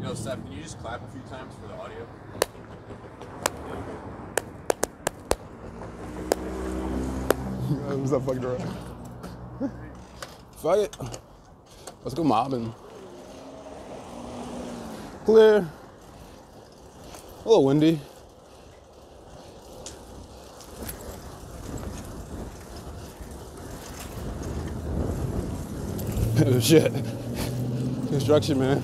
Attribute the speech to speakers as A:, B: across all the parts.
A: No, Seth, can you just clap a few times for the audio?
B: What's up, fucking around? Fuck it. Let's go mobbing. Clear. A little windy. Shit. Construction, man.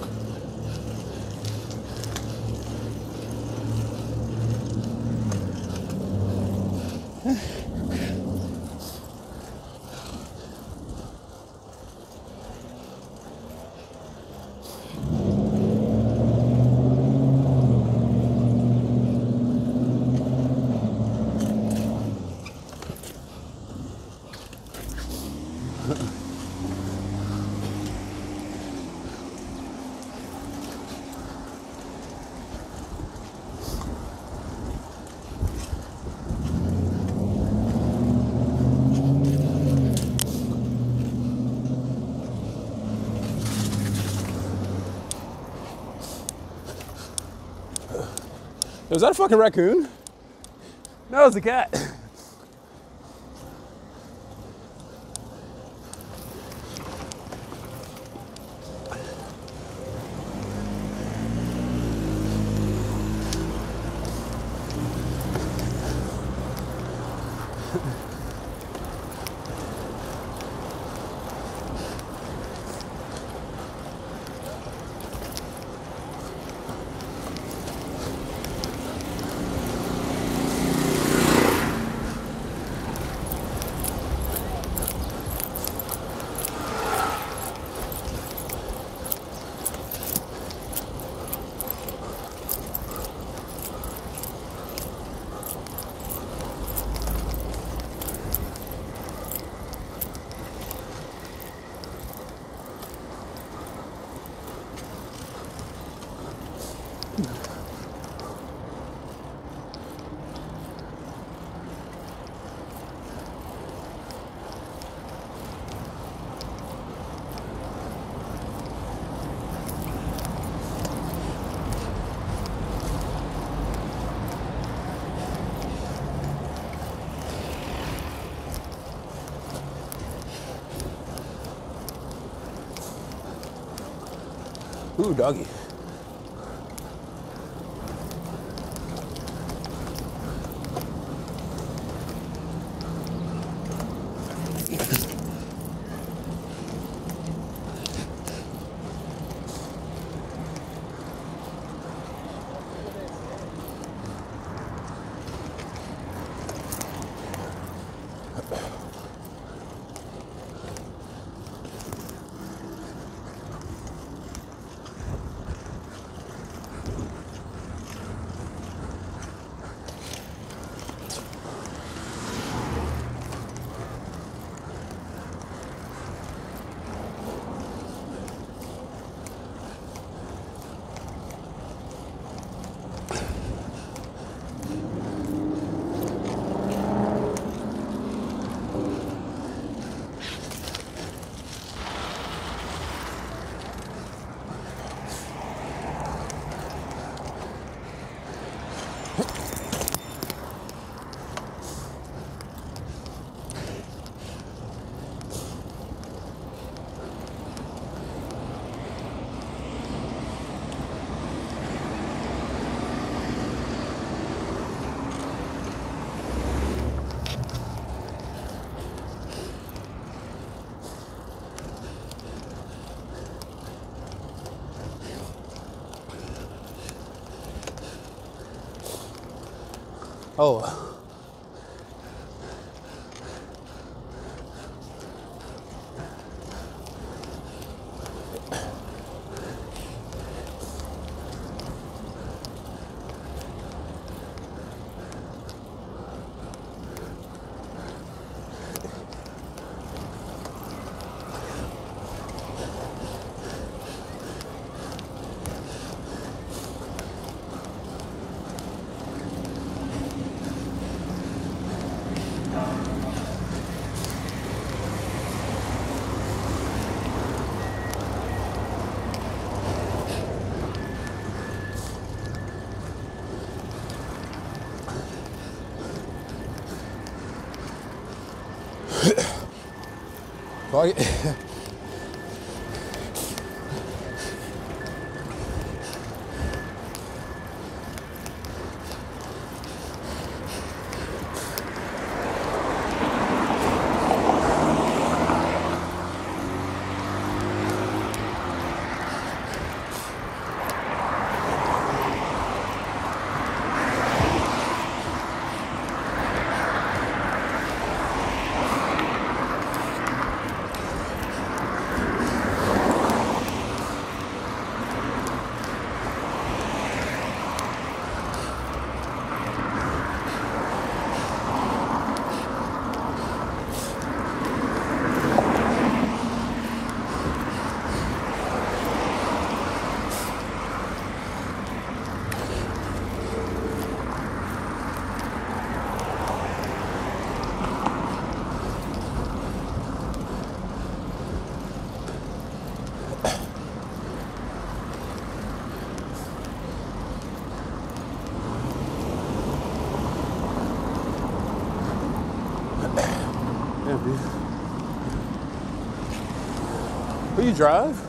B: Was that a fucking raccoon? No, it's a cat. Ooh, doggy. Oh. Fuck it. Will you drive?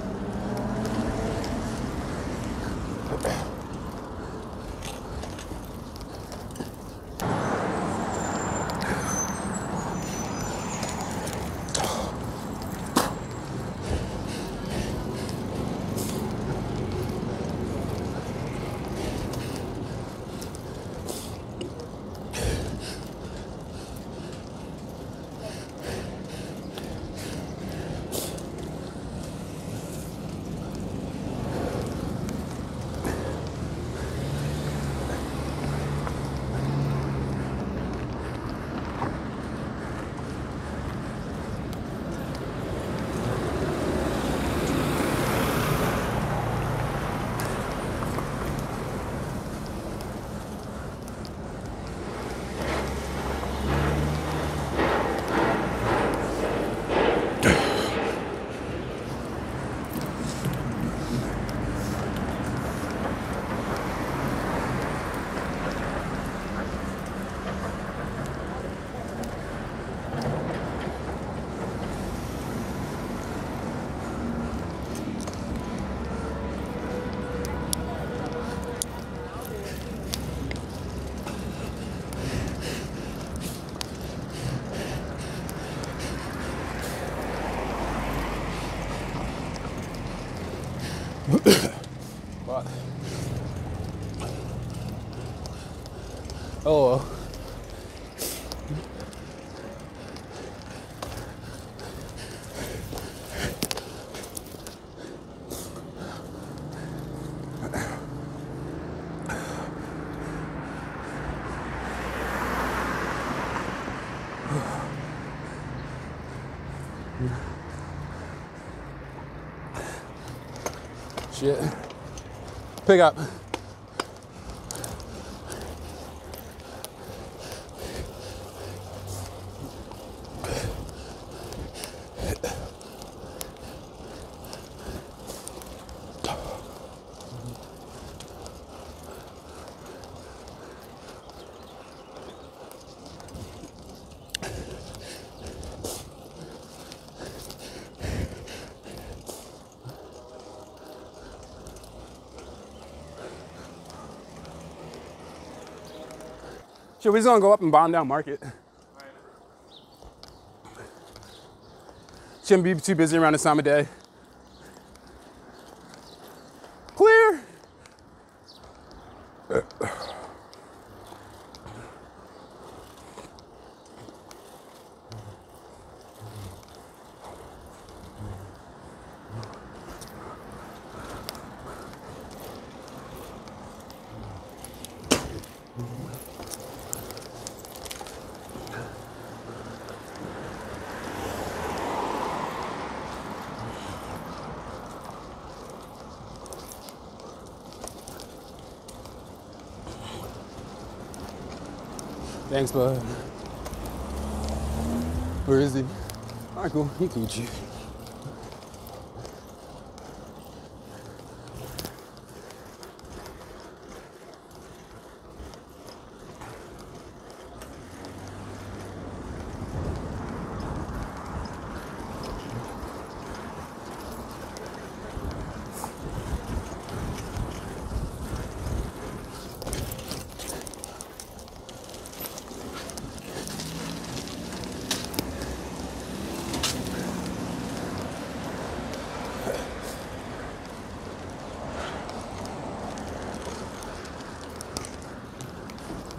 B: But, oh well. Shit. Pick up. Shit, we just gonna go up and bomb down Market. Shouldn't be too busy around this time of day. Clear. Thanks, bud. Where is he? All right, cool. He can eat you.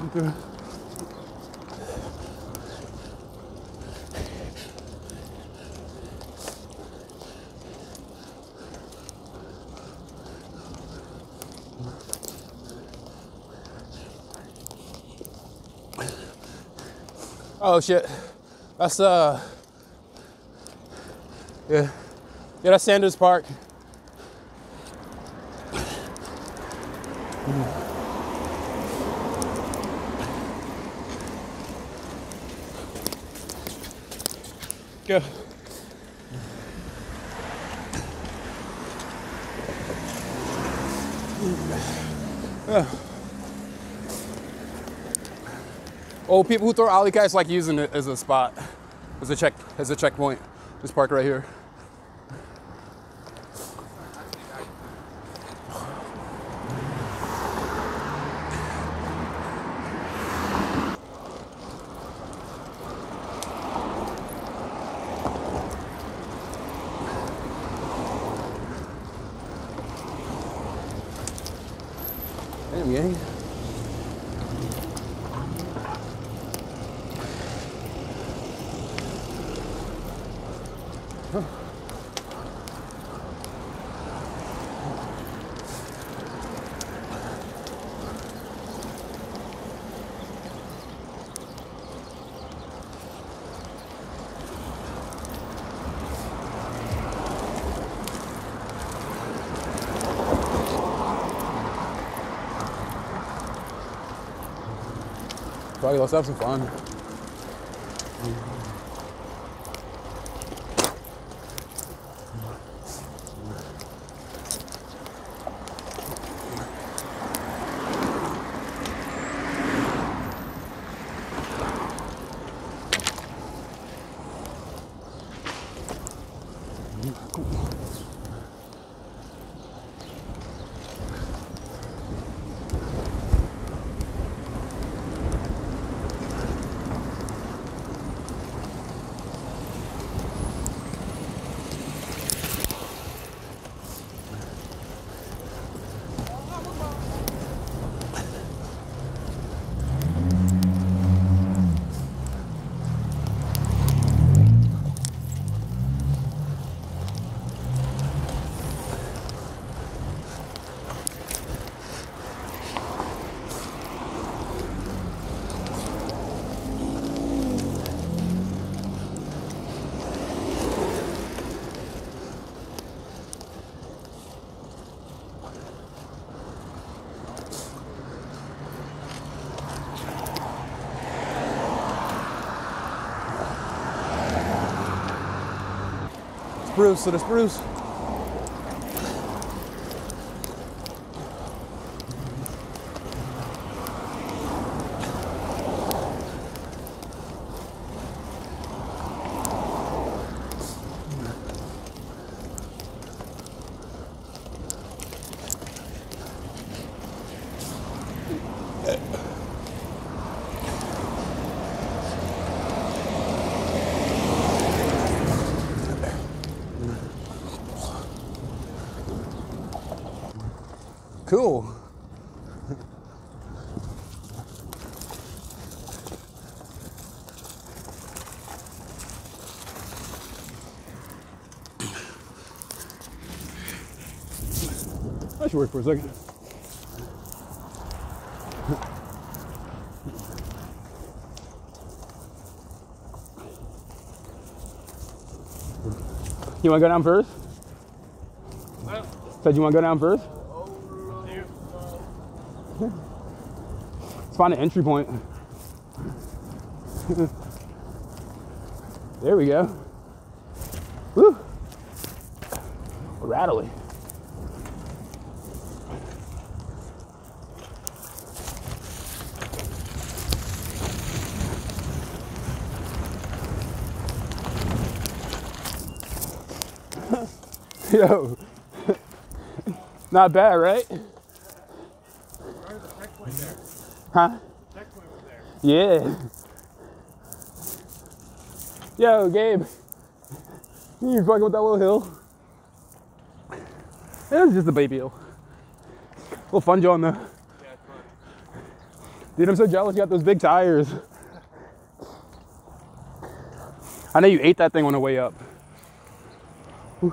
B: Oh shit. That's yeah, that's Sanders Park. Go. Yeah. Oh, people who throw alley cats like using it as a spot, as a checkpoint. Just park right here. Damn, gang. Probably let's have some fun. Bruce, so that's Bruce. Cool. That should work for a second. You want to go down first? What? Said you want to go down first? Let's find an entry point. There we go. Woo! Rattly. Yo. Not bad, right? Huh? Checkpoint was there. Yeah. Yo, Gabe. You fucking with that little hill? It was just a baby hill. A little fun, John, though. Yeah, it's fun. Dude, I'm so jealous you got those big tires. I know you ate that thing on the way up. Ooh.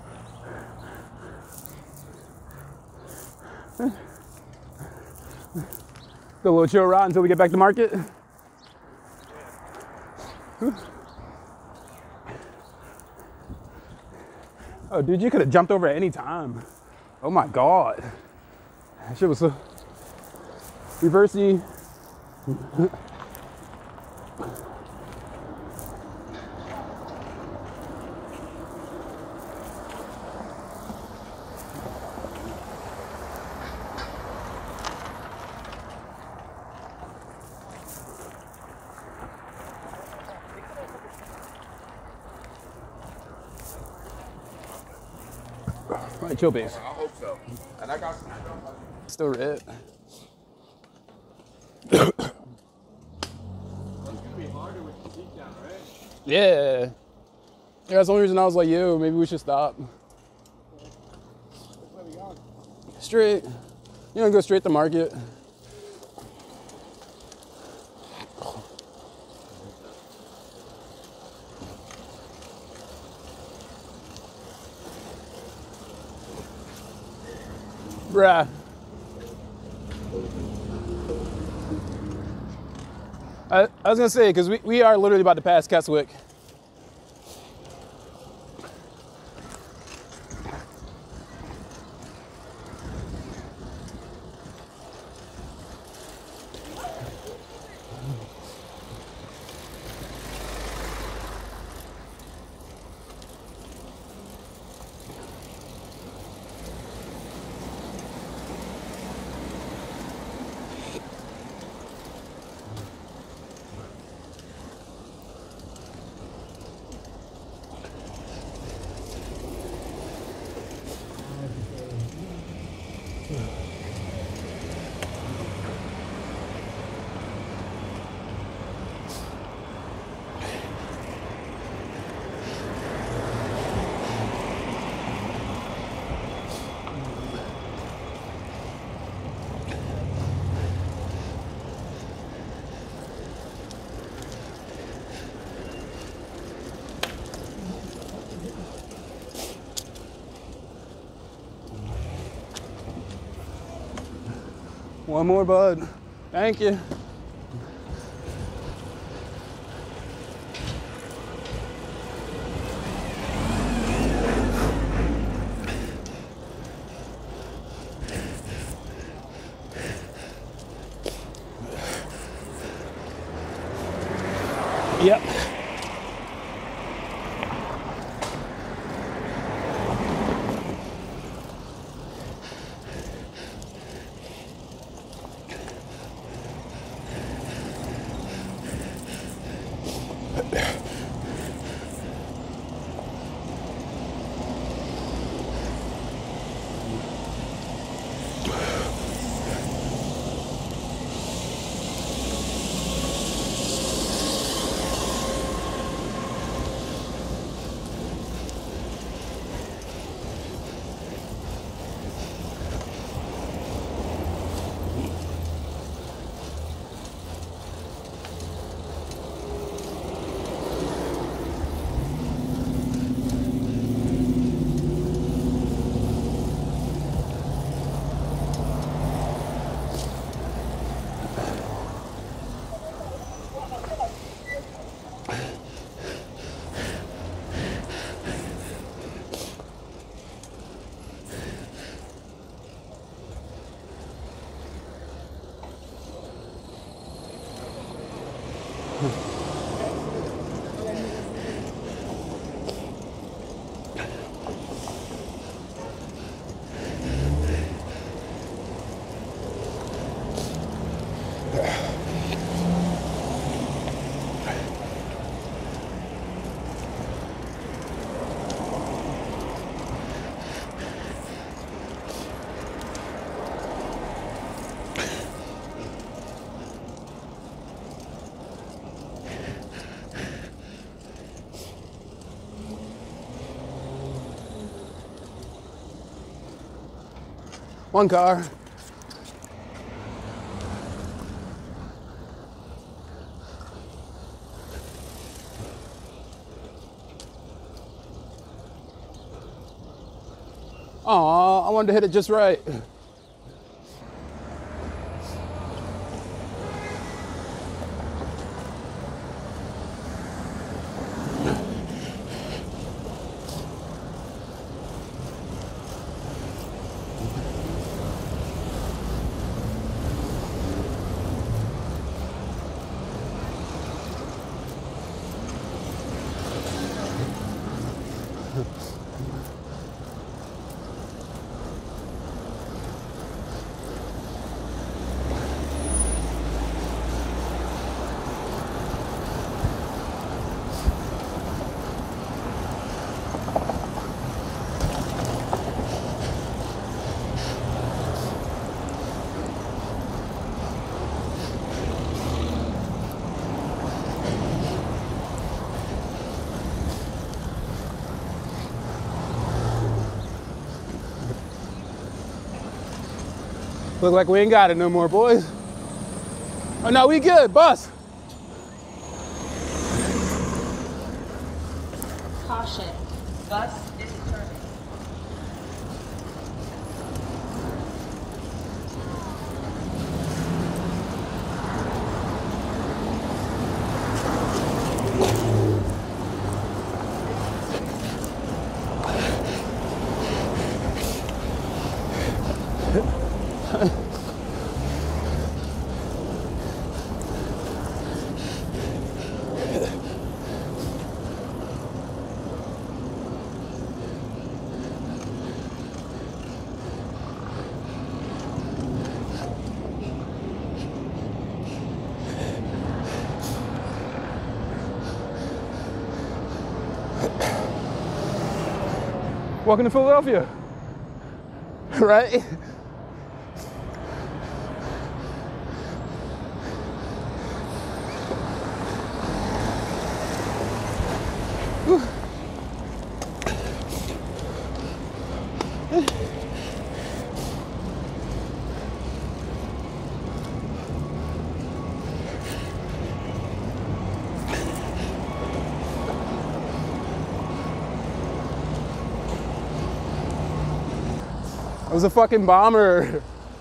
B: A little chill ride until we get back to market. Ooh. Oh, dude, you could have jumped over at any time. Oh my God. That shit was so reversey. Right, chill base.
A: I hope so. And I got some.
B: Still red.
A: It's gonna be harder with the seat down, right?
B: Yeah. Yeah, that's the only reason I was like, yo, maybe we should stop.
C: Where we going?
B: Straight. You know, go straight to market. Bruh. I was gonna say, because we are literally about to pass Keswick. One more, bud. Thank you. Yep. One car. Aw, I wanted to hit it just right. Look like we ain't got it no more, boys. Oh no, we good, bus.
C: Caution, bus is turning.
B: Welcome to Philadelphia, right? I was a fucking bomber.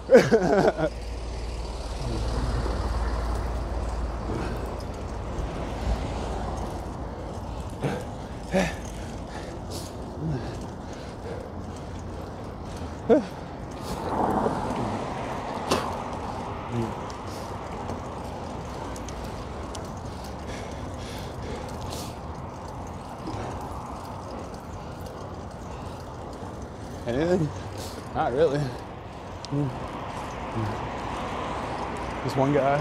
B: Anything? Not really. Just one guy.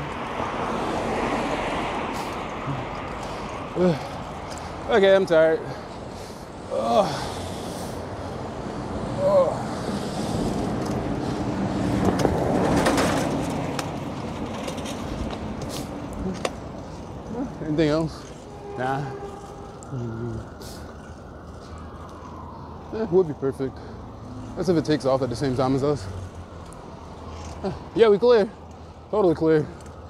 B: Okay, I'm tired. Anything else? Nah. Would be perfect. That's if it takes off at the same time as us. Yeah, we clear. Totally clear.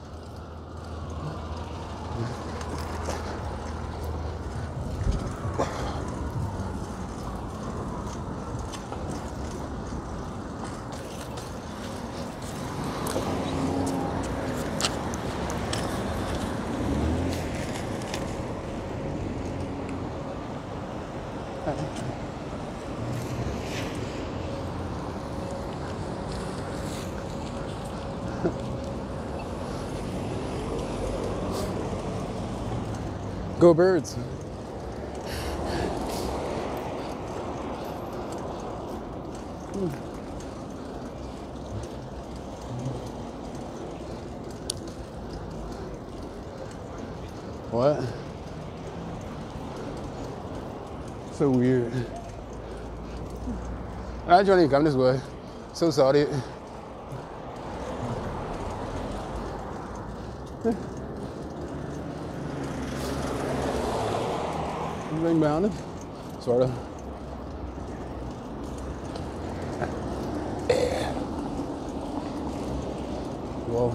B: Go Birds. What? So weird. I don't even come this way. So salty. Anything behind it? Sort of. Whoa.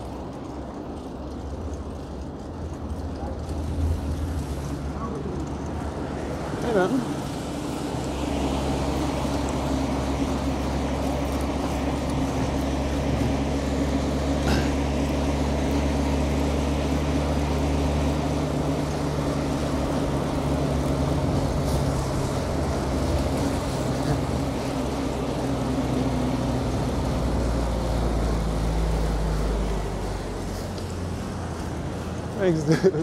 B: Hey man. Thanks, dude.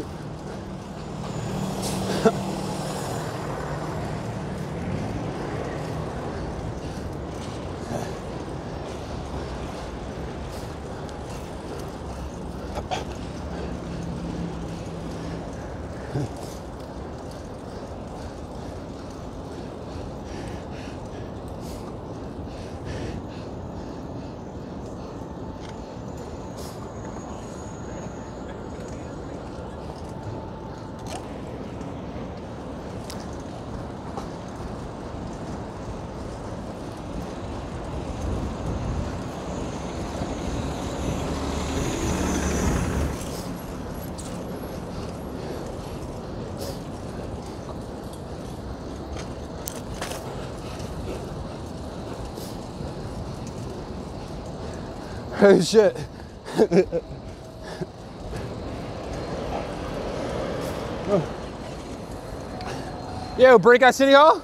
B: Oh shit. Oh. Yo, break at City Hall?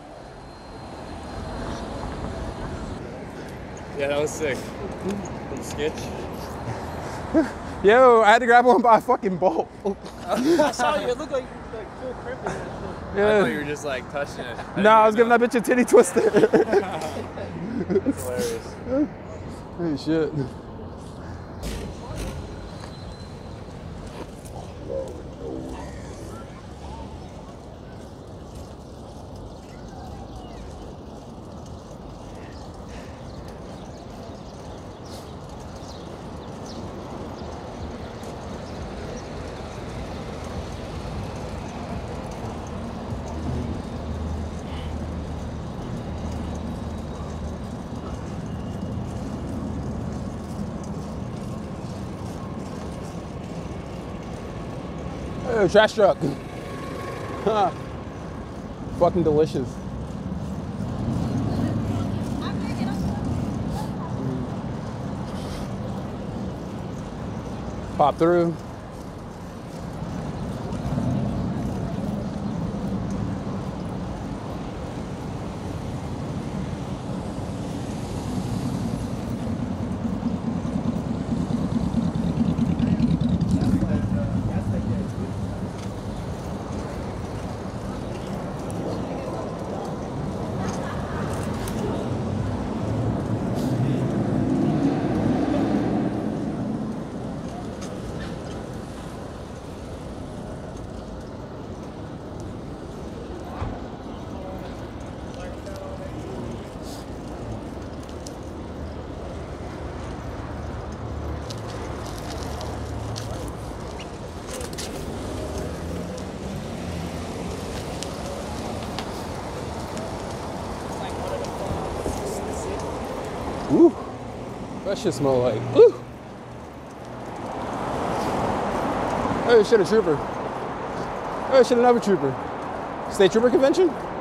A: Yeah, that was sick. From Skitch.
B: Yo, I had to grab one by a fucking bolt.
D: I saw you. It looked like full crimp in that shit.
B: Yeah.
A: I thought you were just like touching it.
B: Nah, I was giving that bitch a titty twister.
A: That's hilarious.
B: Hey, shit. Oh, trash truck. Fucking delicious. Pop through. Ooh, that shit smell like, ooh. Oh shit, a trooper. Oh shit, another trooper. State Trooper Convention?